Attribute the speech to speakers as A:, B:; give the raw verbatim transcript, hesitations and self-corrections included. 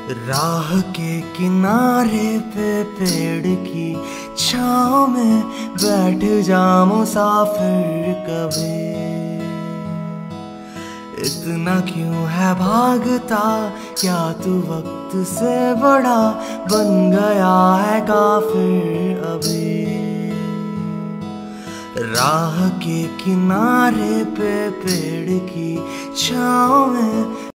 A: राह के किनारे पे पेड़ की छाँव में बैठ जा मुसाफिर कभी। इतना क्यों है भागता, क्या तू वक्त से बड़ा बन गया है काफिर अभी। राह के किनारे पे पेड़ की छाँव में